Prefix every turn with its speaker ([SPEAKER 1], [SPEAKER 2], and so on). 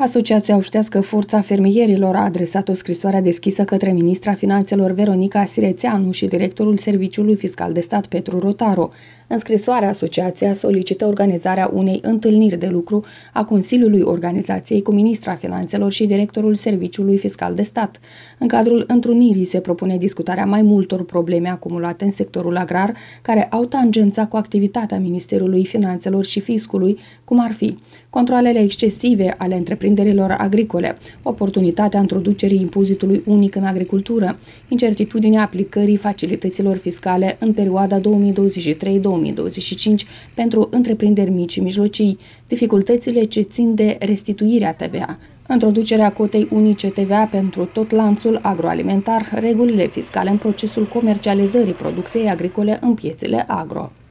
[SPEAKER 1] Asociația Obștească Forța Fermierilor a adresat o scrisoare deschisă către ministra Finanțelor Veronica Sirețeanu și directorul Serviciului Fiscal de Stat Petru Rotaru. În scrisoare, asociația solicită organizarea unei întâlniri de lucru a Consiliului Organizației cu ministra Finanțelor și directorul Serviciului Fiscal de Stat. În cadrul întrunirii se propune discutarea mai multor probleme acumulate în sectorul agrar, care au tangența cu activitatea Ministerului Finanțelor și Fiscului, cum ar fi controalele excesive ale întreprinderilor agricole, oportunitatea introducerii impozitului unic în agricultură, incertitudinea aplicării facilităților fiscale în perioada 2023-2025 pentru întreprinderi mici și mijlocii, dificultățile ce țin de restituirea TVA, introducerea cotei unice TVA pentru tot lanțul agroalimentar, regulile fiscale în procesul comercializării producției agricole în piețele agro.